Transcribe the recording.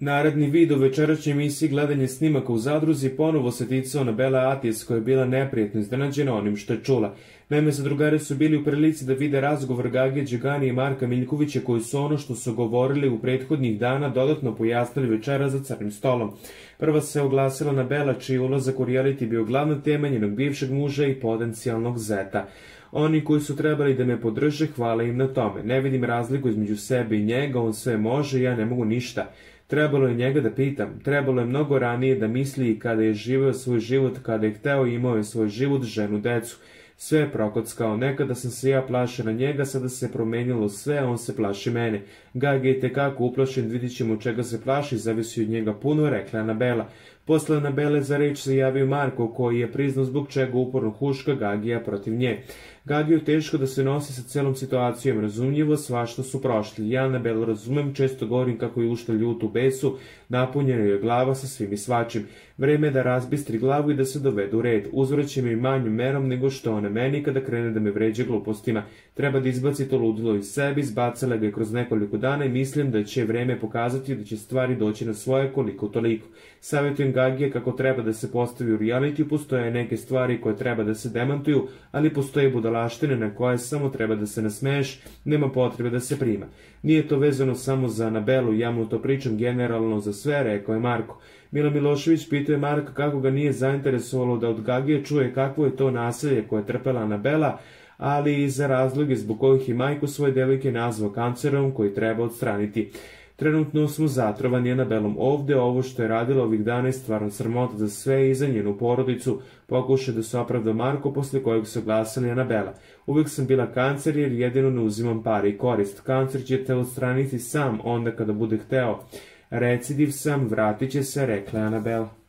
Naredni vid u večerašnjoj emisiji Gledanje snimaka u zadruzi ponovo se ticao Anabele Atijas, koja je bila neprijatno iznenađena onim što je čula. Naime, zadrugari su bili u prilici da vide razgovor Gagije Đegani i Marka Miljkovića, koji su ono što su govorili u prethodnih dana dodatno pojasnili večera za crnim stolom. Prva se oglasila Anabela, čiji ulazak u reality bio glavna tema njenog bivšeg muža i potencijalnog zeta. Oni koji su trebali da me podrže, hvala im na tome. Ne vidim razliku između sebe i njega, on sve može, ja ne mogu ništa. Trebalo je njega da pitam, trebalo je mnogo ranije da misli i kada je živeo svoj život, kada je hteo i imao je svoj život, ženu, decu. Sve je prokockao, nekada sam se ja plašila njega, sada se promenilo sve, on se plaši mene. Gagi je tekako uplašen, vidit ćemo čega se plaši, zavisi od njega puno, rekla Anabela. Posle Anabele za reč se javio Marko, koji je priznao zbog čega uporno huška Gagija protiv nje. Gagiju teško da se nosi sa celom situacijom, razumljivo, svašta su prošli. Ja Anabelu razumem, često govorim kako je ušla ljut u besu, napunjena je glava sa svim i svačim. Vreme je da razbistri glavu i da se dovede u red. Uzvraće me i manjom merom nego što ona meni kada krene da me vređa glupostima. Treba da izbaci to ludilo iz sebe, izbacila ga je kroz nekoliko dana i mislim da će vreme pokazati da će stvari doći na svoje koliko toliko. Savjetujem Gagije kako treba da se postavi u realitiju, postoje neke stvari koje treba da se demantuju, ali postoje budalaštine na koje samo treba da se nasmeješ, nema potrebe da se prima. Nije to vezano samo za Anabelu, ja mu to pričam generalno za sve, rekao je Marko. Mila Milošević pitao je Marka kako ga nije zainteresovalo da od Gagije čuje kakvo je to nasilje koje je trpela Anabela, ali i za razloge zbog kojih je majku svoje devojke nazvao kancerom koji treba odstraniti. Trenutno smo zatrovani Anabelom ovde, ovo što je radila ovih dana je stvarno sramota za sve i za njenu porodicu, pokušao da se opravda Marko, posle kojeg se oglasila Anabela. Uvijek sam bila kancer jer jedino ne uzimam pare i korist. Kancer će te odstraniti sam onda kada bude hteo. Recidiv sam, vratit će se, rekla je Anabela.